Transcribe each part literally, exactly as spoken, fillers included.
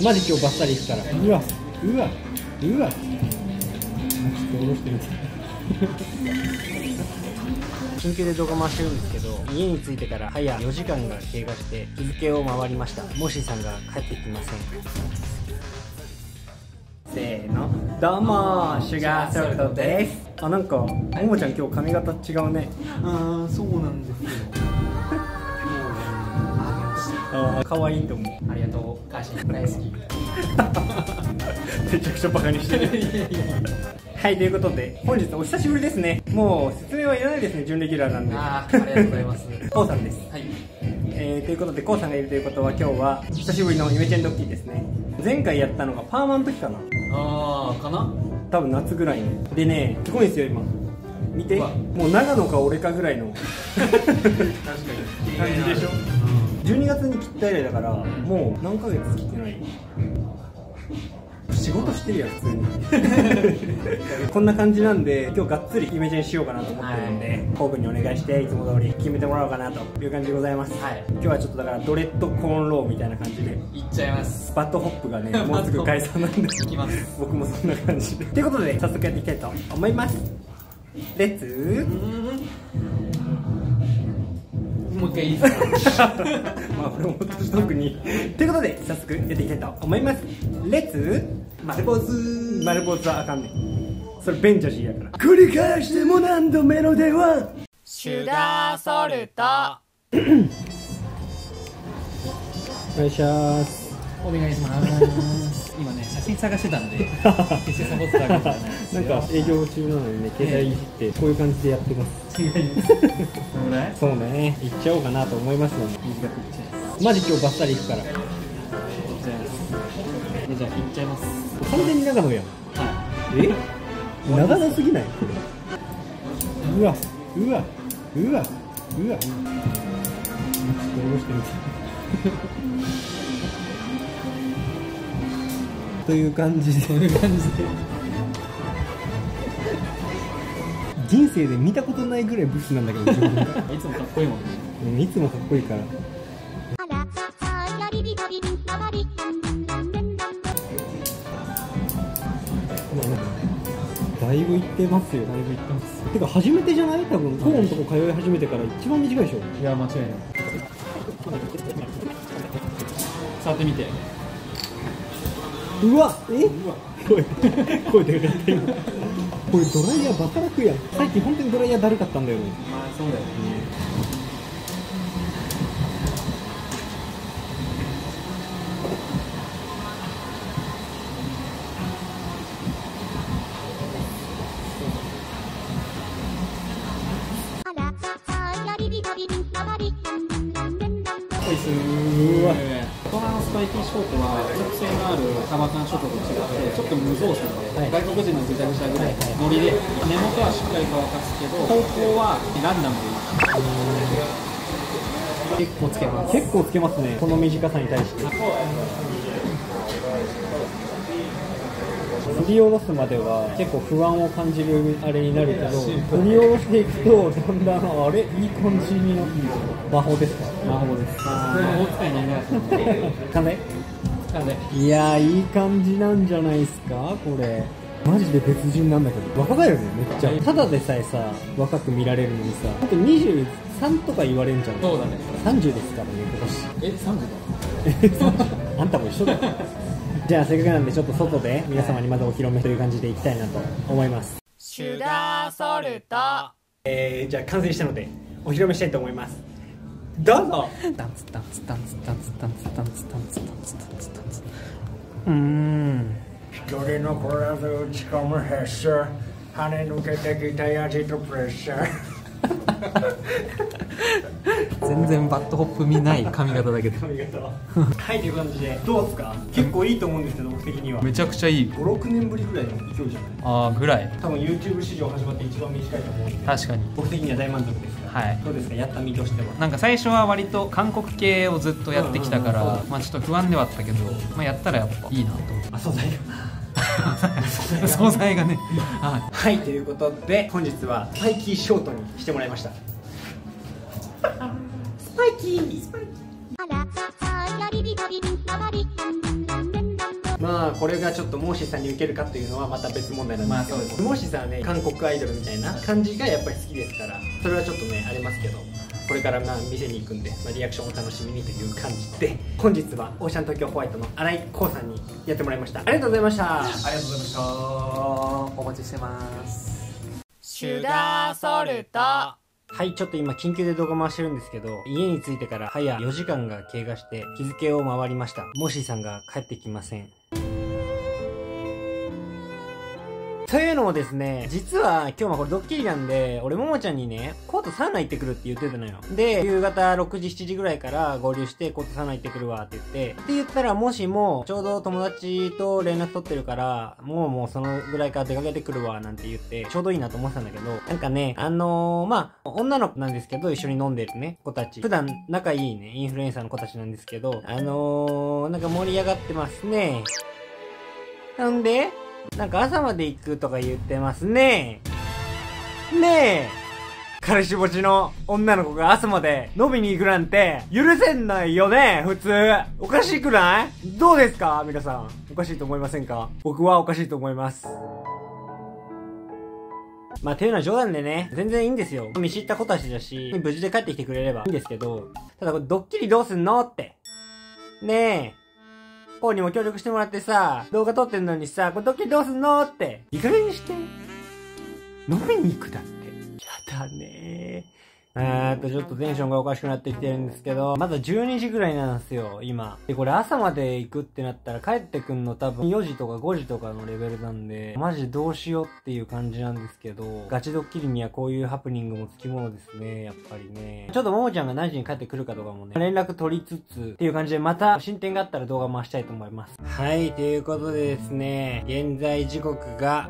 マジ今日バッサリいくから。うわうわうわ、ちょっと下ろしてみて中継で動画回してるんですけど、家に着いてから早よじかんが経過して日付を回りました。モッシーさんが帰ってきません。せーの、どうもシュガーソルトです。あ、なんかももちゃん今日髪型違うね。 ああ、そうなんですよ。 ああ、可愛いと思う。 ありがとう、歌詞大好き。 めちゃくちゃバカにしてる。はい、ということで本日お久しぶりですね。もう説明はいらないですね、準レギュラーなんで。 ああ、ありがとうございます。 こうさんです。 はい。 えー、ということでこうさんがいるということは、今日は久しぶりのイメチェンドッキーですね。前回やったのがパーマの時かな。 ああ、かな。 多分夏ぐらいに。でね、すごいんですよ今。見て、もう長野か俺かぐらいの確かに感じでしょ。じゅうにがつに切った以来だから、もう何ヶ月切ってない。仕事してるやん普通にこんな感じなんで、今日がっつりイメチェンしようかなと思ってるんで、はい、コウ君にお願いしていつも通り決めてもらおうかなという感じでございます。はい、今日はちょっとだからドレッドコーンローみたいな感じでいっちゃいます。 バッドホップがねもうすぐ解散なんでいきます。 僕もそんな感じでということで早速やっていきたいと思います。レッツもう一回いいですかまあこれも特にということで早速やっていきたいと思います。レッツ丸坊主。丸坊主はあかんねん、それベンジャジーやから。繰り返しても何度目の電話。 シュガーソルトお願いします。 お願いします今ね、写真探してたんで決してサボってたわけじゃないですよ。 なんか営業中なのにね、携帯いじってこういう感じでやってます。 違いますそうね、行っちゃおうかなと思いますので、 短くいっちゃいます。 マジ今日バッサリ行くから。 じゃあ行っちゃいます。 完全に長野やん。 はえ、長野すぎない？これ。うわうわうわうわ。ちょっと下ろしてみて。という感じで。という感じで。人生で見たことないぐらいブスなんだけど、自分が。 いつもかっこいいもんね。 いつもかっこいいから。だいぶ行ってますよ。だいぶ行ってます。てか初めてじゃない？多分コーンとこ通い始めてから一番短いでしょ。 いや間違いない。触ってみて。 うわ、え？声声でかかった今。これドライヤーバカ楽やん。さっき本当にドライヤーだるかったんだよね。 まあそうだよね。 うわ、 大人のスパイキーショートは直線があるカバカンショートと違ってちょっと無造作で、はい、外国人のぐちゃぐちゃぐらいノリで根元はしっかり乾かすけど方向はランダムで結構つけます。 結構つけますね、この短さに対して。振り下ろすまでは結構不安を感じるあれになるけど、振り下ろしていくとだんだんあれいい感じになってる。魔法ですか？ 魔法です。魔法使いになりなかったので金いやーいい感じなんじゃないですか。これマジで別人なんだけど若返るね、めっちゃ。ただでさえさ若く見られるのにさ、ほんとにじゅうさんとか言われんじゃん。 そうだね。 さんじゅうですからね今年。え、さんじゅうだあんたも一緒だよじゃあせっかくなんでちょっと外で皆様にまずお披露目という感じでいきたいなと思います。 シュガーソルト。 えー、じゃあ完成したのでお披露目したいと思います。どうぞ。 ダンツダンツダンツダンツダンツダンツダンツダンツダンツダンツダンツ。うーん。 一人のこらず打ち込むヘッシャー、跳ね抜けてきたやじとプレッシャー全然バッドホップ見ない髪型だけど髪型はい、という感じでどうですか？結構いいと思うんですけど、僕的にはめちゃくちゃいい。 ご、ろくねんぶりぐらいの勢いじゃない？ ああぐらい。 多分 YouTube 史上始まって一番短いと思うんで、 確かに僕的には大満足ですが、はい、どうですか、やった身としては。なんか最初は割と韓国系をずっとやってきたから、まあちょっと不安ではあったけど、まあやったらやっぱいいなと思って。 あ、素材が素材がねはい、はい、ということで本日はスパイキーショートにしてもらいました。スパイキースパイキー。 まあこれがちょっとモーシーさんに受けるかっていうのはまた別問題なんですけど、まあそうです、モーシーさんはね韓国アイドルみたいな感じがやっぱり好きですから、それはちょっとねありますけど、これからまあ店に行くんで、まあ、リアクションをお楽しみにという感じで、本日はオーシャン東京ホワイトの新井光さんにやってもらいました。ありがとうございました。 ありがとうございました。お待ちしてます。 シュガーソルト。 はい、ちょっと今緊急で動画回してるんですけど、家に着いてから早よじかんが経過して日付を回りました。モーシーさんが帰ってきません。というのもですね、実は今日はこれドッキリなんで、俺ももちゃんにね、コートサウナ行ってくるって言ってたのよ。で、夕方ろくじしちじぐらいから合流してコートサウナ行ってくるわって言って、って言ったらもしもちょうど友達と連絡取ってるから、もうもうそのぐらいから出かけてくるわなんて言って、ちょうどいいなと思ってたんだけど、なんかね、あのー、まあ、女の子なんですけど、一緒に飲んでるね、子たち。普段仲いいね、インフルエンサーの子たちなんですけど、あのー、なんか盛り上がってますね。なんでなんか朝まで行くとか言ってますね。ねえ。彼氏持ちの女の子が朝まで飲みに行くなんて許せんないよね、普通。おかしくない？どうですか皆さん。おかしいと思いませんか？僕はおかしいと思います。まあ、ていうのは冗談でね、全然いいんですよ。見知った子たちだし、無事で帰ってきてくれればいいんですけど、ただこれドッキリどうすんのって。ねえ。ポーにも協力してもらってさ、動画撮ってんのにさ、これドッキリどうすんのって。いい加減にして。飲みに行くだって。やだねー。えーっと、ちょっとテンションがおかしくなってきてるんですけど、まだじゅうにじぐらいなんですよ、今。で、これ朝まで行くってなったら帰ってくんの多分よじとかごじとかのレベルなんで、マジどうしようっていう感じなんですけど、ガチドッキリにはこういうハプニングもつきものですね、やっぱりね。ちょっとももちゃんが何時に帰ってくるかとかもね、連絡取りつつ、っていう感じでまた進展があったら動画回したいと思います。はい、ということでですね、現在時刻が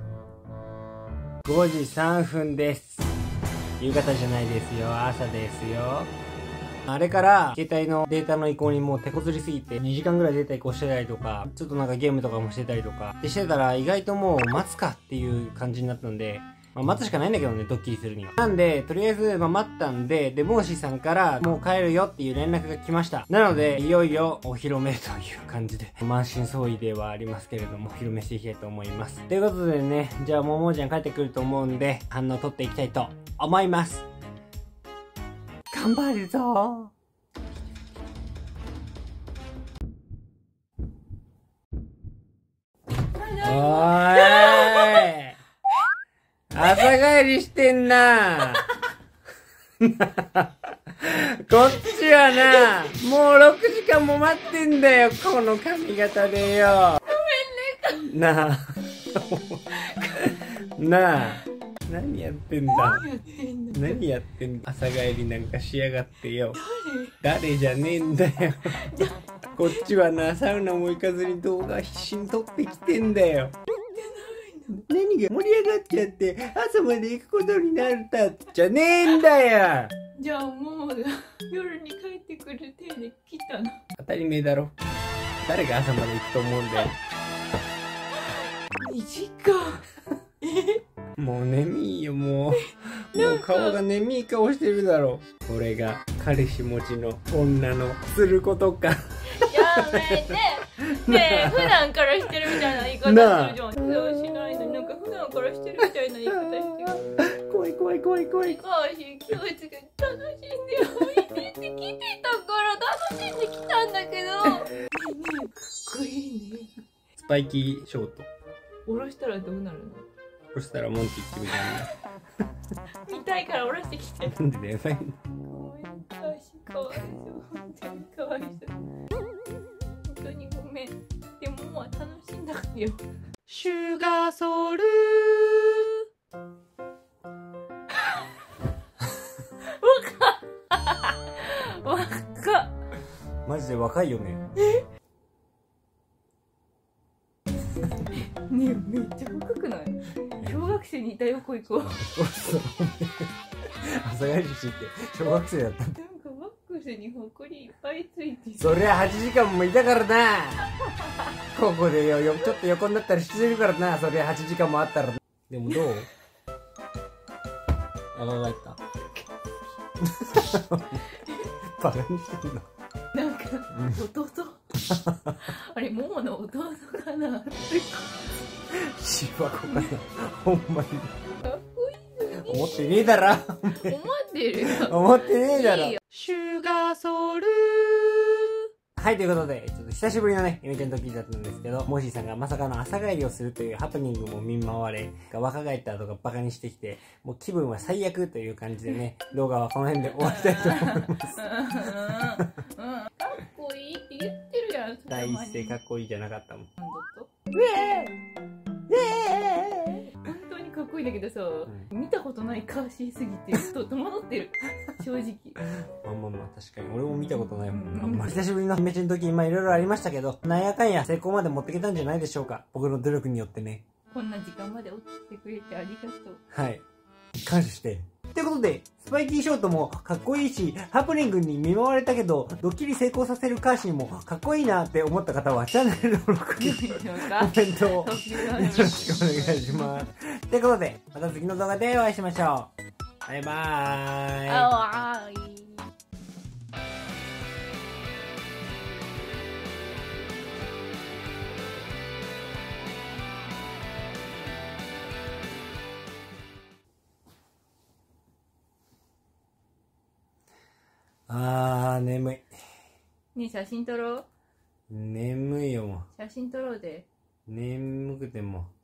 ごじさんぷんです。夕方じゃないですよ。朝ですよ。あれから、携帯のデータの移行にもう手こずりすぎて、にじかんぐらいデータ移行してたりとか、ちょっとなんかゲームとかもしてたりとか、でしてたら意外ともう待つかっていう感じになったんで、まあ、待つしかないんだけどね、ドッキリするには。なんで、とりあえず、まあ、待ったんで、で、モーシーさんから、もう帰るよっていう連絡が来ました。なので、いよいよ、お披露目という感じで、満身創痍ではありますけれども、お披露目していきたいと思います。ということでね、じゃあ、ももちゃん帰ってくると思うんで、反応取っていきたいと思います。頑張るぞー。おーい朝帰りしてんなこっちはな、もうろくじかんも待ってんだよ、この髪型でよ。ごめんね。なあ。なあ。何やってんだ。何やってんだ。朝帰りなんかしやがってよ。誰？誰じゃねえんだよ。こっちはな、サウナも行かずに動画必死に撮ってきてんだよ。何が盛り上がっちゃって朝まで行くことになったじゃねえんだよ。 じゃあもう夜に帰ってくる手で来たの。 当たり前だろ。誰が朝まで行くと思うんだよ。 にじかんもう眠いよもう。もう顔が眠い顔してるだろ。これが彼氏持ちの女のすることか。 やめて。ねえ、普段からしてるみたいな言い方するじゃん。普段しないのになんか普段からしてるみたいな言い方してる。 怖い怖い怖い怖い。 高橋教授が楽しんでおいでって来てたから楽しんできたんだけど。ねえねえ、かっこいいね。 スパイキーショート。 下ろしたらどうなるの？ そしたらモンティックみたいな。 見たいから下ろしてきて。 なんでだよ。 かわいそう。かわいそう。本当にかわいそう。本当にごめん。でももう楽しんだよ。 シュガーソル若っ。若っ。 マジで若いよね。 え？ねえ、めっちゃ若くない？小学生にいたよ、こいこ。 朝帰りして小学生だった。 なんかワックスにほこりいっぱいついてる。 そりゃはちじかんもいたからな。ここでよよちょっと横になったらしてるからな。そりゃはちじかんもあったら。でもどう？あららいた。バカにしてんの。 なんか弟あれモモの弟かな。 芝子かな。ほんまにかっこいいのに。 思ってねえだろ。 思ってるよ。 思ってねえだろ。 いいよ。シュガーソウル。 はい、ということで、ちょっと久しぶりのね、ゆめちゃんと聞いたんですけど、モーシーさんがまさかの朝帰りをするというハプニングも見舞われ、若返ったとかバカにしてきて、もう気分は最悪という感じでね、動画はこの辺で終わりたいと思います。 うん、かっこいいって言ってるやん。 第一声かっこいいじゃなかったもん。 なんだと本当にかっこいいんだけどさ、うん、見たことないカーシーすぎてと戸惑ってる正直。 まあまあまあ確かに俺も見たことないもんな、まあ、久しぶりのめちの時まあいろいろありましたけど、なんやかんや成功まで持ってきたんじゃないでしょうか、僕の努力によってね。 こんな時間まで起きてくれてありがとう。 はい、感謝してということで、スパイキーショートもかっこいいし、ハプニングに見舞われたけど、ドッキリ成功させるカーシーもかっこいいなって思った方は、チャンネル登録、コメントをよろしくお願いします。ということで、また次の動画でお会いしましょう。バイバーイ。 あーい。 あー、眠い。 ねえ、写真撮ろう。 眠いよ、もう。 写真撮ろうで。 眠くてもう。